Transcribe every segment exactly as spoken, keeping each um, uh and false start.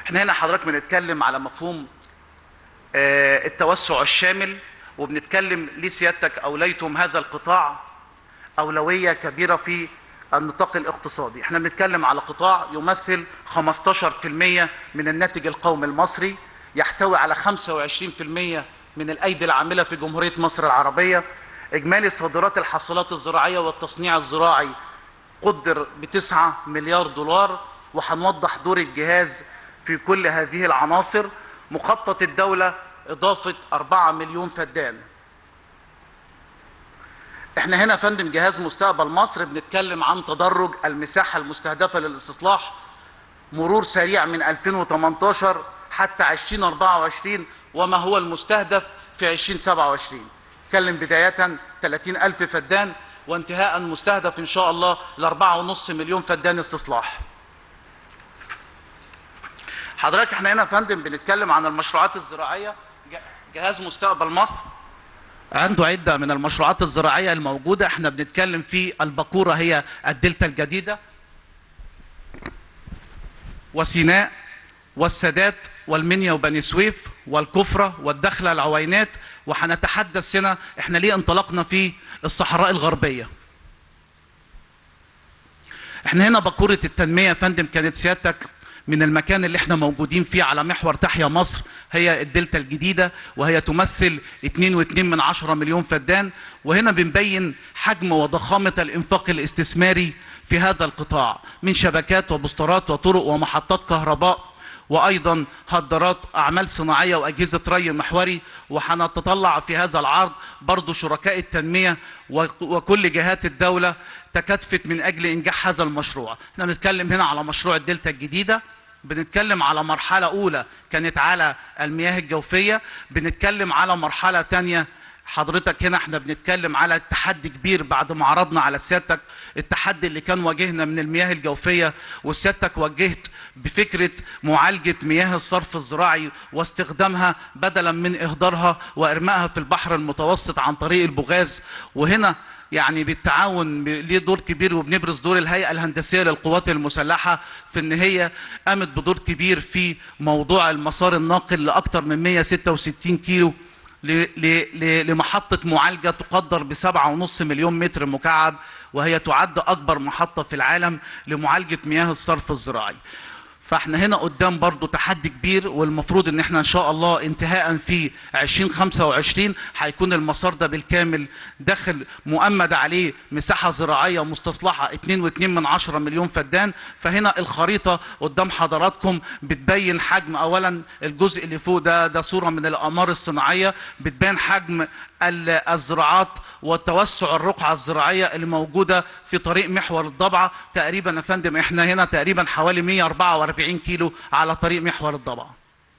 احنا هنا حضرتك بنتكلم على مفهوم آه، التوسع الشامل، وبنتكلم ليه سيادتك أوليتم هذا القطاع أولوية كبيرة في النطاق الاقتصادي. احنا بنتكلم على قطاع يمثل خمستاشر في المية من الناتج القومي المصري، يحتوي على خمسة وعشرين في المية من الأيدي العاملة في جمهورية مصر العربية. إجمالي صادرات الحاصلات الزراعية والتصنيع الزراعي قدر بتسعة مليار دولار، وهنوضح دور الجهاز في كل هذه العناصر. مخطط الدولة إضافة أربعة مليون فدان. احنا هنا فندم جهاز مستقبل مصر بنتكلم عن تدرج المساحة المستهدفة للاستصلاح، مرور سريع من ألفين وتمنتاشر حتى ألفين وأربعة وعشرين، وما هو المستهدف في ألفين وسبعة وعشرين. نتكلم بداية ثلاثين ألف فدان، وانتهاء مستهدف إن شاء الله لأربعة ونص مليون فدان استصلاح. حضرتك احنا هنا فندم بنتكلم عن المشروعات الزراعية. جهاز مستقبل مصر عنده عدة من المشروعات الزراعية الموجودة. احنا بنتكلم في البقورة، هي الدلتا الجديدة، وسيناء، والسادات، والمنيا وبني سويف، والكفرة، والدخلة، العوينات. وحنتحدث هنا احنا ليه انطلقنا في الصحراء الغربية. احنا هنا بقورة التنمية فندم كانت سيادتك من المكان اللي احنا موجودين فيه على محور تحيا مصر، هي الدلتا الجديدة، وهي تمثل اتنين واتنين من عشرة مليون فدان. وهنا بنبين حجم وضخامة الانفاق الاستثماري في هذا القطاع من شبكات وبوسترات وطرق ومحطات كهرباء، وايضا هدرات، اعمال صناعيه، واجهزه ري محوري. وحنتطلع في هذا العرض برضو شركاء التنميه وكل جهات الدوله تكاتفت من اجل انجاح هذا المشروع. احنا بنتكلم هنا على مشروع الدلتا الجديده، بنتكلم على مرحله اولى كانت على المياه الجوفيه، بنتكلم على مرحله ثانيه. حضرتك هنا احنا بنتكلم على تحدي كبير بعد ما عرضنا على سيادتك التحدي اللي كان واجهنا من المياه الجوفيه، وسيادتك وجهت بفكره معالجه مياه الصرف الزراعي واستخدامها بدلا من اهدارها وارمائها في البحر المتوسط عن طريق البوغاز. وهنا يعني بالتعاون ليه دور كبير، وبنبرز دور الهيئة الهندسية للقوات المسلحة في ان هي قامت بدور كبير في موضوع المسار الناقل لأكثر من مئة وستة وستين كيلو لمحطة معالجة تقدر بسبعة ونص مليون متر مكعب، وهي تعد أكبر محطة في العالم لمعالجة مياه الصرف الزراعي. فاحنا هنا قدام برضو تحدي كبير، والمفروض ان احنا ان شاء الله انتهاء في ألفين وخمسة وعشرين هيكون المسار ده بالكامل داخل مؤمد عليه مساحة زراعية مستصلحة اتنين واتنين من عشرة مليون فدان. فهنا الخريطة قدام حضراتكم بتبين حجم، اولا الجزء اللي فوق ده ده صورة من الاقمار الصناعية بتبين حجم الزراعات وتوسع الرقعة الزراعية اللي موجودة في طريق محور الضبعة. تقريبا يا فندم احنا هنا تقريبا حوالي مئة وأربعة وأربعين كيلو على طريق محور الضبعة.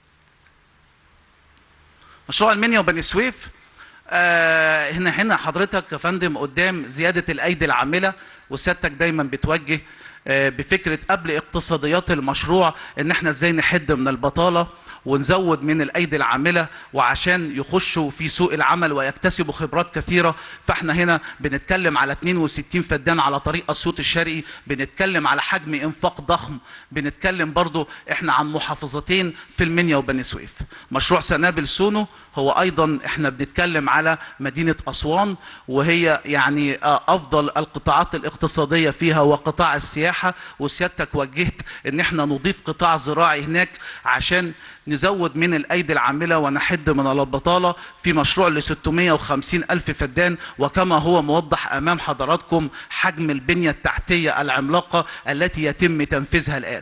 مشروع المنيا وبني سويف، آه هنا هنا حضرتك يا فندم قدام زيادة الأيدي العاملة، وسيادتك دايما بتوجه آه بفكرة قبل اقتصاديات المشروع ان احنا ازاي نحد من البطالة ونزود من الأيدي العاملة، وعشان يخشوا في سوق العمل ويكتسبوا خبرات كثيرة. فاحنا هنا بنتكلم على اتنين وستين فدان على طريق أسيوط الشرقي، بنتكلم على حجم إنفاق ضخم، بنتكلم برضو احنا عن محافظتين في المنيا وبني سويف. مشروع سنابل سونو هو أيضا احنا بنتكلم على مدينة أسوان، وهي يعني أفضل القطاعات الاقتصادية فيها وقطاع السياحة. وسيادتك وجهت ان احنا نضيف قطاع زراعي هناك عشان نزود من الأيدي العاملة ونحد من البطالة في مشروع ل ستمئة وخمسين ألف فدان. وكما هو موضح أمام حضراتكم حجم البنية التحتية العملاقة التي يتم تنفيذها الآن.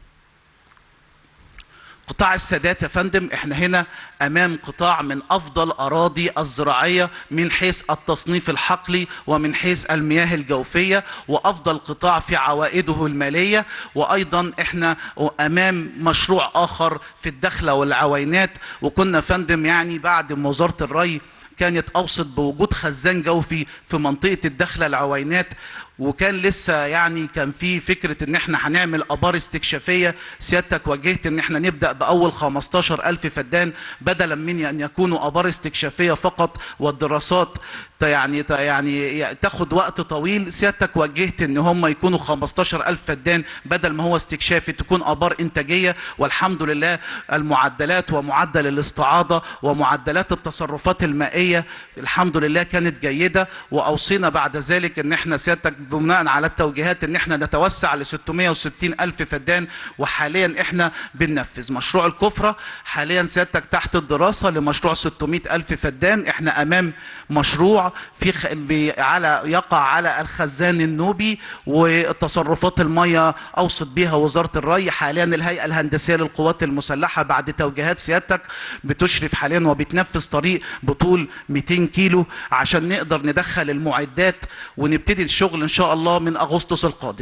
قطاع السادات يا فندم احنا هنا امام قطاع من افضل اراضي الزراعيه من حيث التصنيف الحقلي ومن حيث المياه الجوفيه، وافضل قطاع في عوائده الماليه. وايضا احنا امام مشروع اخر في الدخله والعوينات. وكنا فندم يعني بعد ما وزاره الري كانت اوصت بوجود خزان جوفي في منطقه الدخله العوينات، وكان لسه يعني كان في فكره ان احنا هنعمل ابار استكشافيه، سيادتك وجهت ان احنا نبدا باول خمستاشر الف فدان بدلا من ان يكونوا ابار استكشافيه فقط، والدراسات يعني يعني تاخد وقت طويل. سيادتك وجهت ان هم يكونوا خمستاشر الف فدان بدل ما هو استكشافي، تكون ابار انتاجيه. والحمد لله المعدلات ومعدل الاستعاضه ومعدلات التصرفات المائيه الحمد لله كانت جيده. واوصينا بعد ذلك ان احنا سيادتك بناء على التوجيهات ان احنا نتوسع ل ستمائة وستين الف فدان، وحاليا احنا بننفذ مشروع الكفره. حاليا سيادتك تحت الدراسه لمشروع ستمائة الف فدان. احنا امام مشروع في خ... على يقع على الخزان النوبي، وتصرفات الميه اوصت بها وزاره الري. حاليا الهيئه الهندسيه للقوات المسلحه بعد توجيهات سيادتك بتشرف حاليا وبتنفذ طريق بطول مئتين كيلو عشان نقدر ندخل المعدات ونبتدي الشغل ان شاء الله من اغسطس القادم.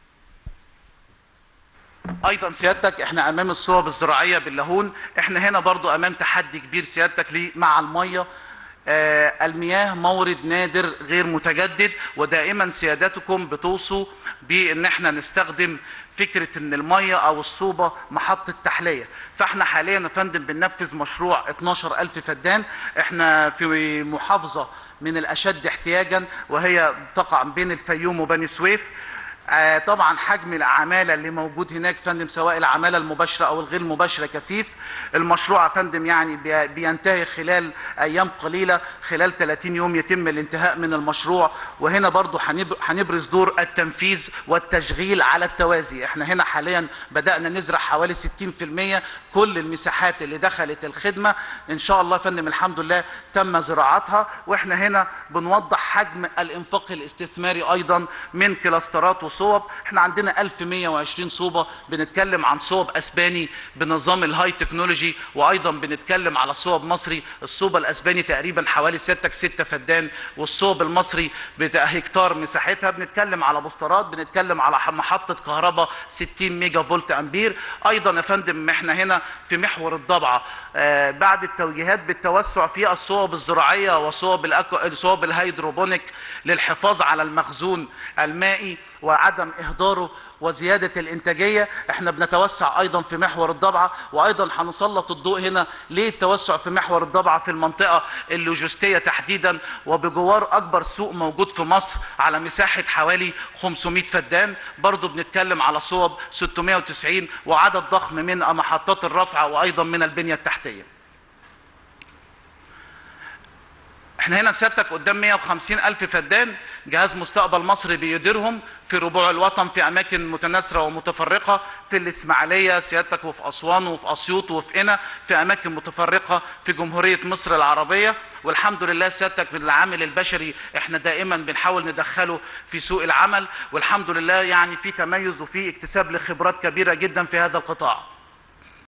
ايضا سيادتك احنا امام الصوب الزراعيه باللاهون. احنا هنا برضو امام تحدي كبير سيادتك ليه مع الميه. آه المياه مورد نادر غير متجدد، ودائما سيادتكم بتوصوا بان احنا نستخدم فكره ان الميه او الصوبه محطه تحليه. فاحنا حاليا يا فندم بننفذ مشروع اتناشر الف فدان. احنا في محافظه من الاشد احتياجا وهي تقع بين الفيوم وبني سويف. آه طبعا حجم العماله اللي موجود هناك فندم سواء العماله المباشره او الغير مباشره كثيف. المشروع يا فندم يعني بينتهي خلال ايام قليله، خلال ثلاثين يوم يتم الانتهاء من المشروع. وهنا برضو هنبرز دور التنفيذ والتشغيل على التوازي. احنا هنا حاليا بدانا نزرع حوالي ستين بالمئة. كل المساحات اللي دخلت الخدمه ان شاء الله يا فندم الحمد لله تم زراعتها. واحنا هنا بنوضح حجم الانفاق الاستثماري ايضا من كلاسترات صوب. احنا عندنا الف ومئة وعشرين صوبه، بنتكلم عن صوب اسباني بنظام الهاي تكنولوجي، وايضا بنتكلم على صوب مصري. الصوبه الاسباني تقريبا حوالي ستة ستة فدان، والصوب المصري هكتار مساحتها. بنتكلم على بوسترات، بنتكلم على محطه كهرباء ستين ميجا فولت امبير. ايضا يا فندم احنا هنا في محور الضبعه آه بعد التوجيهات بالتوسع في الصوب الزراعيه وصوب الأكو... صوب الهيدروبونيك للحفاظ على المخزون المائي وعدم إهداره وزيادة الإنتاجية. احنا بنتوسع أيضا في محور الضبعة، وأيضا هنسلط الضوء هنا ليه التوسع في محور الضبعة في المنطقة اللوجستية تحديدا، وبجوار أكبر سوق موجود في مصر على مساحة حوالي خمسمائة فدان. برضو بنتكلم على صوب ستمائة وتسعين وعدد ضخم من محطات الرفع وأيضا من البنية التحتية. احنا هنا سيادتك قدام مئة وخمسين الف فدان جهاز مستقبل مصر بيديرهم في ربوع الوطن في اماكن متناثره ومتفرقه، في الاسماعيليه سيادتك وفي اسوان وفي اسيوط وفي قنا، في اماكن متفرقه في جمهوريه مصر العربيه. والحمد لله سيادتك بالعامل البشري احنا دائما بنحاول ندخله في سوق العمل، والحمد لله يعني في تميز وفي اكتساب لخبرات كبيره جدا في هذا القطاع.